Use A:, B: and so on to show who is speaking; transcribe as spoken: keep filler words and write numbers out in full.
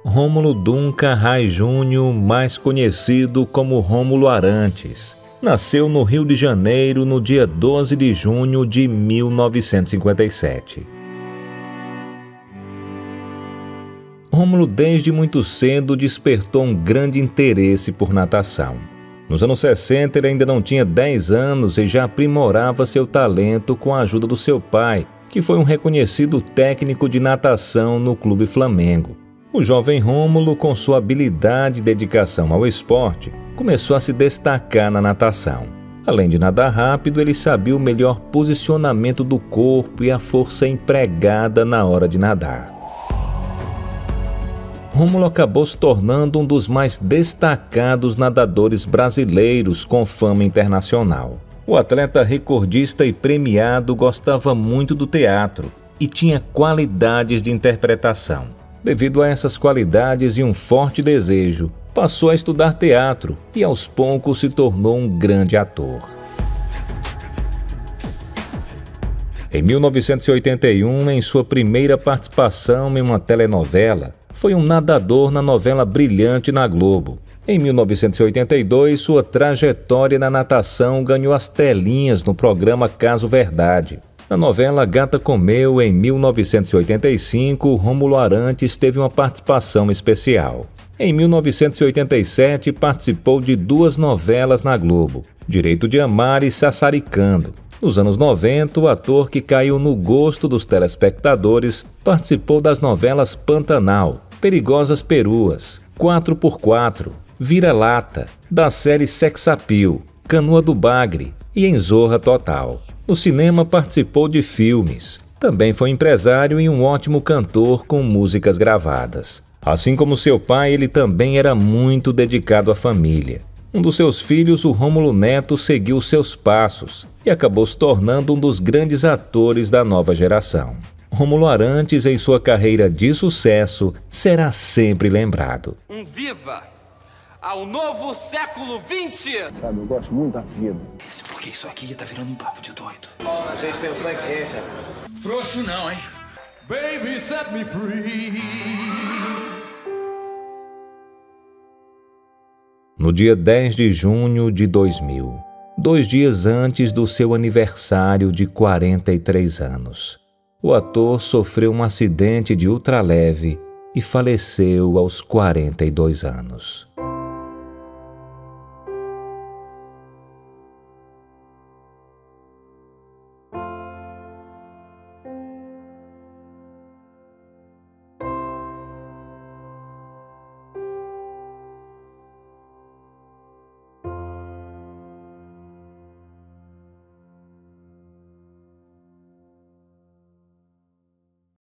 A: Rômulo Duncan Rai Júnior, mais conhecido como Rômulo Arantes, nasceu no Rio de Janeiro no dia doze de junho de mil novecentos e cinquenta e sete. Rômulo desde muito cedo despertou um grande interesse por natação. Nos anos sessenta ele ainda não tinha dez anos e já aprimorava seu talento com a ajuda do seu pai, que foi um reconhecido técnico de natação no Clube Flamengo. O jovem Rômulo, com sua habilidade e dedicação ao esporte, começou a se destacar na natação. Além de nadar rápido, ele sabia o melhor posicionamento do corpo e a força empregada na hora de nadar. Rômulo acabou se tornando um dos mais destacados nadadores brasileiros com fama internacional. O atleta recordista e premiado gostava muito do teatro e tinha qualidades de interpretação. Devido a essas qualidades e um forte desejo, passou a estudar teatro e aos poucos se tornou um grande ator. Em mil novecentos e oitenta e um, em sua primeira participação em uma telenovela, foi um nadador na novela Brilhante na Globo. Em mil novecentos e oitenta e dois, sua trajetória na natação ganhou as telinhas no programa Caso Verdade. Na novela Gata Comeu, em mil novecentos e oitenta e cinco, Rômulo Arantes teve uma participação especial. Em mil novecentos e oitenta e sete, participou de duas novelas na Globo, Direito de Amar e Sassaricando. Nos anos noventa, o ator que caiu no gosto dos telespectadores participou das novelas Pantanal, Perigosas Peruas, quatro por quatro, Vira-Lata, da série Sex Appeal, Canoa do Bagre e em Zorra Total. No cinema participou de filmes. Também foi empresário e um ótimo cantor com músicas gravadas. Assim como seu pai, ele também era muito dedicado à família. Um dos seus filhos, o Rômulo Neto, seguiu seus passos e acabou se tornando um dos grandes atores da nova geração. Rômulo Arantes, em sua carreira de sucesso, será sempre lembrado.
B: Um viva ao novo século vinte!
C: Sabe, eu gosto muito da vida.
B: Isso porque isso aqui tá virando um papo de doido.
C: Oh, a gente tem o sangue quente.
B: Frouxo não, hein?
D: Baby, set me free.
A: No dia dez de junho de dois mil, dois dias antes do seu aniversário de quarenta e três anos, o ator sofreu um acidente de ultraleve e faleceu aos quarenta e dois anos.